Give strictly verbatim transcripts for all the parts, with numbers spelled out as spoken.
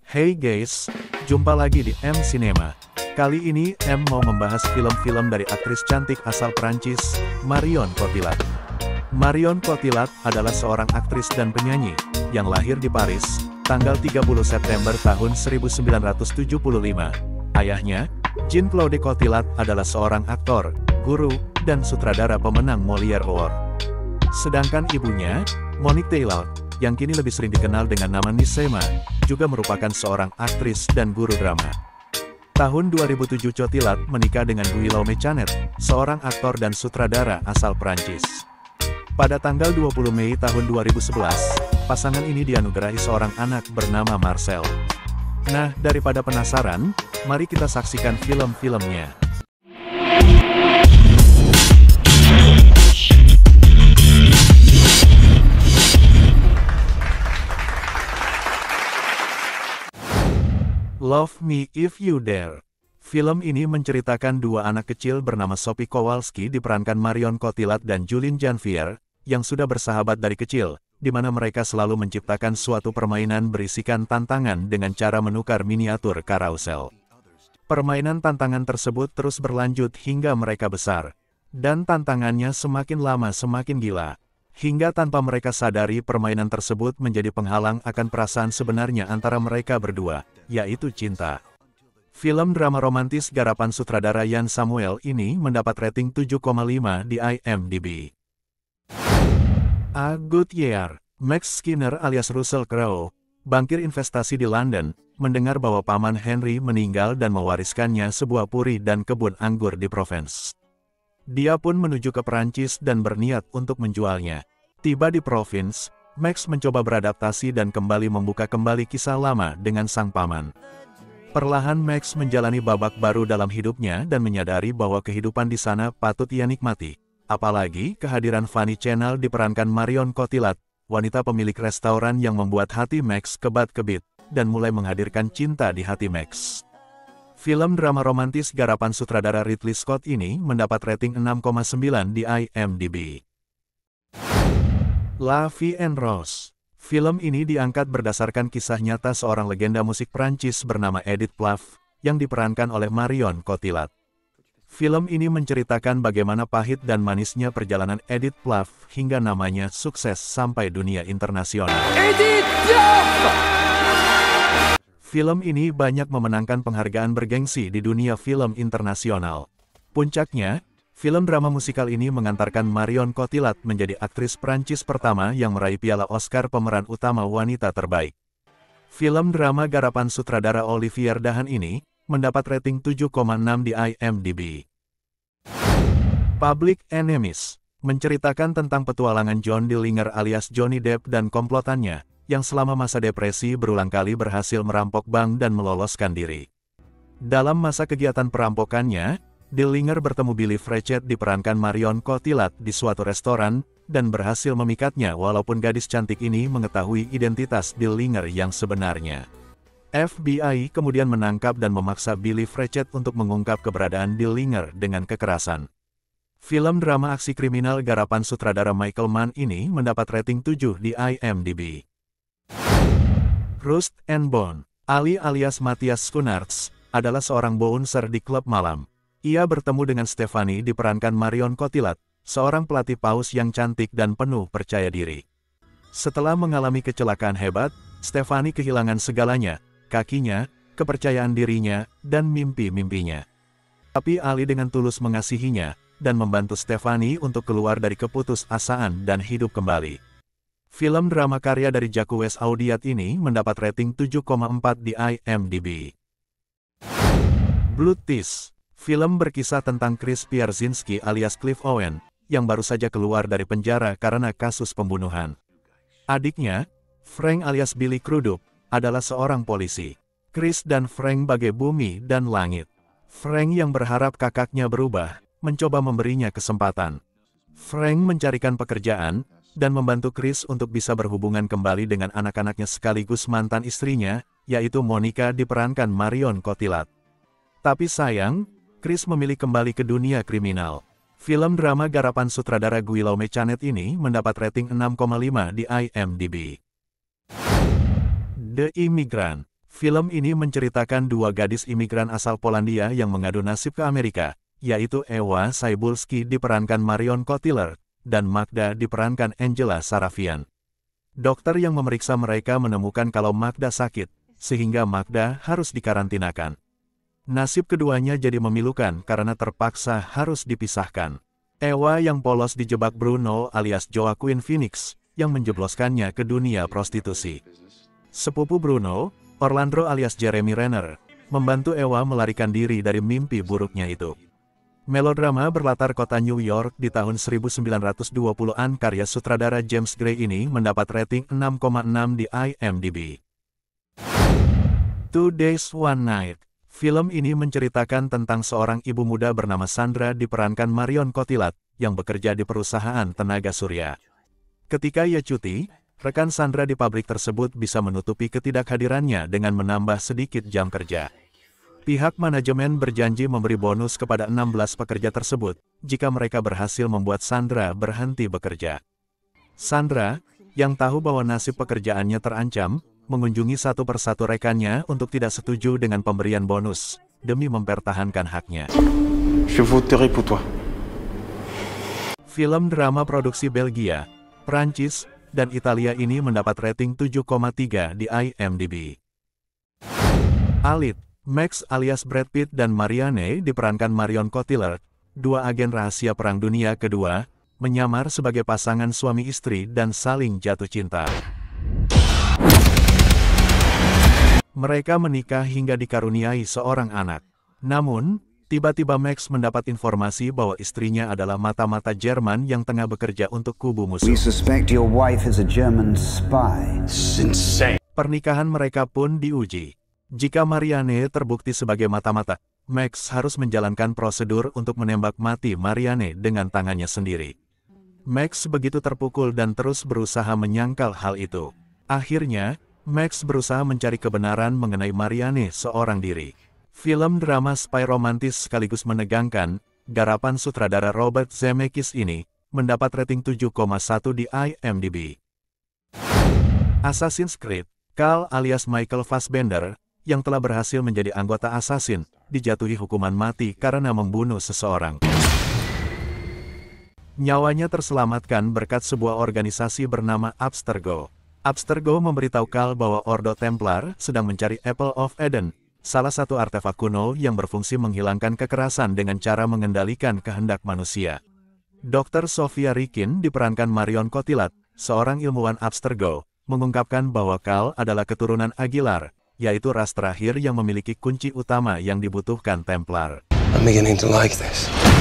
Hey guys, jumpa lagi di M Cinema. Kali ini M mau membahas film-film dari aktris cantik asal Prancis, Marion Cotillard. Marion Cotillard adalah seorang aktris dan penyanyi, yang lahir di Paris, tanggal tiga puluh September tahun seribu sembilan ratus tujuh puluh lima. Ayahnya, Jean-Claude Cotillard adalah seorang aktor, guru, dan sutradara pemenang Molière Award. Sedangkan ibunya, Monique Taylor, yang kini lebih sering dikenal dengan nama Nisema, juga merupakan seorang aktris dan guru drama. Tahun dua ribu tujuh Cotillard menikah dengan Guillaume Canet, seorang aktor dan sutradara asal Prancis. Pada tanggal dua puluh Mei tahun dua ribu sebelas, pasangan ini dianugerahi seorang anak bernama Marcel. Nah, daripada penasaran, mari kita saksikan film-filmnya. Love Me If You Dare. Film ini menceritakan dua anak kecil bernama Sophie Kowalski diperankan Marion Cotillard dan Julien Janvier, yang sudah bersahabat dari kecil, di mana mereka selalu menciptakan suatu permainan berisikan tantangan dengan cara menukar miniatur karousel. Permainan tantangan tersebut terus berlanjut hingga mereka besar, dan tantangannya semakin lama semakin gila. Hingga tanpa mereka sadari permainan tersebut menjadi penghalang akan perasaan sebenarnya antara mereka berdua, yaitu cinta. Film drama romantis garapan sutradara Yann Samuel ini mendapat rating tujuh koma lima di I M D B. A Good Year. Max Skinner alias Russell Crowe, bankir investasi di London, mendengar bahwa paman Henry meninggal dan mewariskannya sebuah puri dan kebun anggur di Provence. Dia pun menuju ke Perancis dan berniat untuk menjualnya. Tiba di Provence, Max mencoba beradaptasi dan kembali membuka kembali kisah lama dengan sang paman. Perlahan Max menjalani babak baru dalam hidupnya dan menyadari bahwa kehidupan di sana patut ia nikmati. Apalagi kehadiran Funny Channel diperankan Marion Cotillard, wanita pemilik restoran yang membuat hati Max kebat-kebit, dan mulai menghadirkan cinta di hati Max. Film drama romantis garapan sutradara Ridley Scott ini mendapat rating enam koma sembilan di I M D B. La Vie en Rose. Film ini diangkat berdasarkan kisah nyata seorang legenda musik Prancis bernama Edith Piaf, yang diperankan oleh Marion Cotillard. Film ini menceritakan bagaimana pahit dan manisnya perjalanan Edith Piaf hingga namanya sukses sampai dunia internasional. Edith Piaf! Film ini banyak memenangkan penghargaan bergengsi di dunia film internasional. Puncaknya, film drama musikal ini mengantarkan Marion Cotillard menjadi aktris Prancis pertama yang meraih piala Oscar pemeran utama wanita terbaik. Film drama garapan sutradara Olivier Dahan ini mendapat rating tujuh koma enam di I M D B. Public Enemies menceritakan tentang petualangan John Dillinger alias Johnny Depp dan komplotannya, yang selama masa depresi berulang kali berhasil merampok bank dan meloloskan diri. Dalam masa kegiatan perampokannya, Dillinger bertemu Billy Frechet diperankan Marion Cotillard di suatu restoran, dan berhasil memikatnya walaupun gadis cantik ini mengetahui identitas Dillinger yang sebenarnya. F B I kemudian menangkap dan memaksa Billy Frechet untuk mengungkap keberadaan Dillinger dengan kekerasan. Film drama aksi kriminal garapan sutradara Michael Mann ini mendapat rating tujuh di I M D B. Rust and Bone. Ali alias Matthias Schoenaerts adalah seorang bouncer di klub malam. Ia bertemu dengan Stephanie diperankan Marion Cotillard, seorang pelatih paus yang cantik dan penuh percaya diri. Setelah mengalami kecelakaan hebat, Stephanie kehilangan segalanya, kakinya, kepercayaan dirinya, dan mimpi-mimpinya. Tapi Ali dengan tulus mengasihinya, dan membantu Stephanie untuk keluar dari keputusasaan dan hidup kembali. Film drama karya dari Jacques Audiard ini mendapat rating tujuh koma empat di I M D B. Blood Teeth. Film berkisah tentang Chris Pierzynski alias Cliff Owen, yang baru saja keluar dari penjara karena kasus pembunuhan. Adiknya, Frank alias Billy Crudup, adalah seorang polisi. Chris dan Frank bagai bumi dan langit. Frank yang berharap kakaknya berubah, mencoba memberinya kesempatan. Frank mencarikan pekerjaan, dan membantu Chris untuk bisa berhubungan kembali dengan anak-anaknya sekaligus mantan istrinya, yaitu Monica diperankan Marion Cotillard. Tapi sayang, Chris memilih kembali ke dunia kriminal. Film drama garapan sutradara Guillaume Canet ini mendapat rating enam koma lima di I M D B. The Immigrant. Film ini menceritakan dua gadis imigran asal Polandia yang mengadu nasib ke Amerika, yaitu Ewa Cybulski diperankan Marion Cotillard, dan Magda diperankan Angela Sarafian. Dokter yang memeriksa mereka menemukan kalau Magda sakit, sehingga Magda harus dikarantinakan. Nasib keduanya jadi memilukan karena terpaksa harus dipisahkan. Ewa yang polos dijebak Bruno alias Joaquin Phoenix, yang menjebloskannya ke dunia prostitusi. Sepupu Bruno, Orlando alias Jeremy Renner, membantu Ewa melarikan diri dari mimpi buruknya itu. Melodrama berlatar kota New York di tahun seribu sembilan ratus dua puluhan karya sutradara James Gray ini mendapat rating enam koma enam di I M D B. Two Days One Night. Film ini menceritakan tentang seorang ibu muda bernama Sandra diperankan Marion Cotillard, yang bekerja di perusahaan tenaga surya. Ketika ia cuti, rekan Sandra di pabrik tersebut bisa menutupi ketidakhadirannya dengan menambah sedikit jam kerja. Pihak manajemen berjanji memberi bonus kepada enam belas pekerja tersebut, jika mereka berhasil membuat Sandra berhenti bekerja. Sandra, yang tahu bahwa nasib pekerjaannya terancam, mengunjungi satu persatu rekannya untuk tidak setuju dengan pemberian bonus, demi mempertahankan haknya. Je voterai pour toi. Film drama produksi Belgia, Prancis, dan Italia ini mendapat rating tujuh koma tiga di I M D B. Alit, Max alias Brad Pitt dan Marianne diperankan Marion Cotillard, dua agen rahasia Perang Dunia Kedua, menyamar sebagai pasangan suami istri dan saling jatuh cinta. Mereka menikah hingga dikaruniai seorang anak. Namun, tiba-tiba Max mendapat informasi bahwa istrinya adalah mata-mata Jerman yang tengah bekerja untuk kubu musuh. We suspect your wife is a German spy. It's insane. Pernikahan mereka pun diuji. Jika Marianne terbukti sebagai mata-mata, Max harus menjalankan prosedur untuk menembak mati Marianne dengan tangannya sendiri. Max begitu terpukul dan terus berusaha menyangkal hal itu. Akhirnya, Max berusaha mencari kebenaran mengenai Marianne seorang diri. Film drama spy romantis sekaligus menegangkan, garapan sutradara Robert Zemeckis ini, mendapat rating tujuh koma satu di I M D B. Assassin's Creed, Cal alias Michael Fassbender, yang telah berhasil menjadi anggota Assassin, dijatuhi hukuman mati karena membunuh seseorang. Nyawanya terselamatkan berkat sebuah organisasi bernama Abstergo. Abstergo memberitahu Cal bahwa Ordo Templar sedang mencari Apple of Eden, salah satu artefak kuno yang berfungsi menghilangkan kekerasan dengan cara mengendalikan kehendak manusia. dokter Sofia Rikin diperankan Marion Cotillard, seorang ilmuwan Abstergo, mengungkapkan bahwa Cal adalah keturunan Aguilar, yaitu ras terakhir yang memiliki kunci utama yang dibutuhkan Templar. I'm beginning to like this.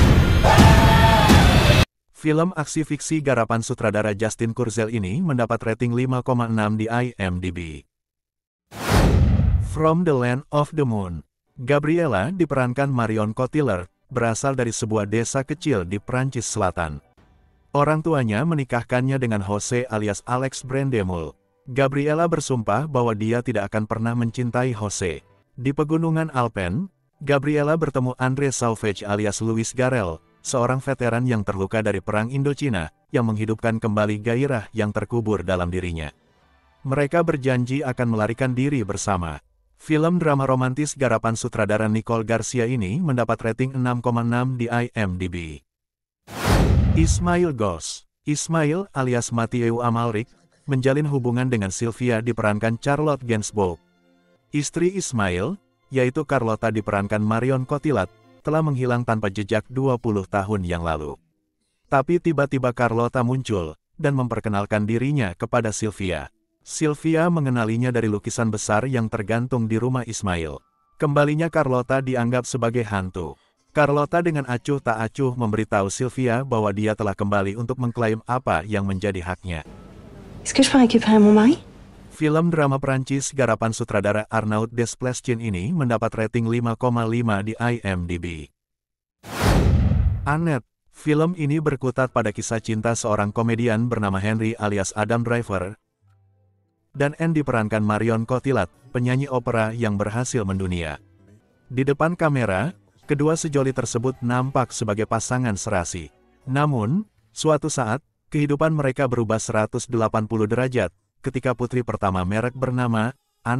Film aksi fiksi garapan sutradara Justin Kurzel ini mendapat rating lima koma enam di I M D B. From the Land of the Moon. Gabriella diperankan Marion Cotillard, berasal dari sebuah desa kecil di Prancis Selatan. Orang tuanya menikahkannya dengan Jose alias Alex Brandemul. Gabriella bersumpah bahwa dia tidak akan pernah mencintai Jose. Di pegunungan Alpen, Gabriella bertemu Andre Sauvage alias Louis Garrel, seorang veteran yang terluka dari Perang Indochina, yang menghidupkan kembali gairah yang terkubur dalam dirinya. Mereka berjanji akan melarikan diri bersama. Film drama romantis garapan sutradara Nicole Garcia ini mendapat rating enam koma enam di I M D B. Ismail Goss. Ismail alias Mathieu Amalric menjalin hubungan dengan Sylvia diperankan Charlotte Gainsbourg. Istri Ismail, yaitu Carlota diperankan Marion Cotillard, telah menghilang tanpa jejak dua puluh tahun yang lalu. Tapi tiba-tiba Carlota muncul, dan memperkenalkan dirinya kepada Sylvia. Sylvia mengenalinya dari lukisan besar yang tergantung di rumah Ismail. Kembalinya Carlota dianggap sebagai hantu. Carlota dengan acuh tak acuh memberitahu Sylvia bahwa dia telah kembali untuk mengklaim apa yang menjadi haknya. Est-ce que je peux récupérer mon mari? Film drama Prancis garapan sutradara Arnaud Desplechin ini mendapat rating lima koma lima di I M D B. Annette. Film ini berkutat pada kisah cinta seorang komedian bernama Henry alias Adam Driver, dan Anne diperankan Marion Cotillard, penyanyi opera yang berhasil mendunia. Di depan kamera, kedua sejoli tersebut nampak sebagai pasangan serasi. Namun, suatu saat, kehidupan mereka berubah seratus delapan puluh derajat, ketika putri pertama merek bernama Annette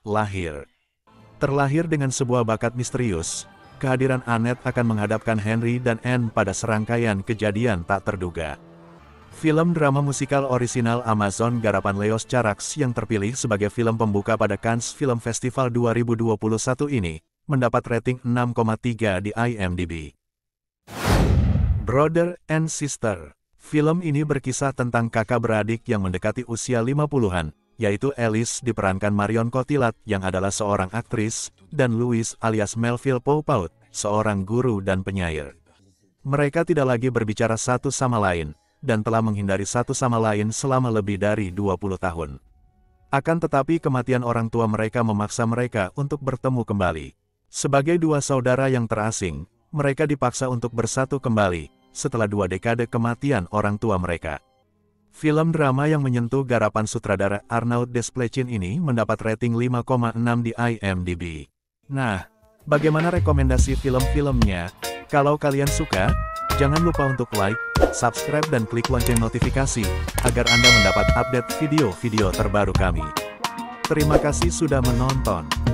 lahir. Terlahir dengan sebuah bakat misterius, kehadiran Annette akan menghadapkan Henry dan Anne pada serangkaian kejadian tak terduga. Film drama musikal orisinal Amazon garapan Leos Carax yang terpilih sebagai film pembuka pada Cannes Film Festival dua ribu dua puluh satu ini, mendapat rating enam koma tiga di I M D B. Brother and Sister. Film ini berkisah tentang kakak beradik yang mendekati usia lima puluhan, yaitu Alice diperankan Marion Cotillard yang adalah seorang aktris, dan Louis alias Melville Poupaut, seorang guru dan penyair. Mereka tidak lagi berbicara satu sama lain, dan telah menghindari satu sama lain selama lebih dari dua puluh tahun. Akan tetapi kematian orang tua mereka memaksa mereka untuk bertemu kembali. Sebagai dua saudara yang terasing, mereka dipaksa untuk bersatu kembali, setelah dua dekade kematian orang tua mereka. Film drama yang menyentuh garapan sutradara Arnaud Desplechin ini mendapat rating lima koma enam di I M D B. Nah, bagaimana rekomendasi film-filmnya? Kalau kalian suka, jangan lupa untuk like, subscribe dan klik lonceng notifikasi, agar Anda mendapat update video-video terbaru kami. Terima kasih sudah menonton.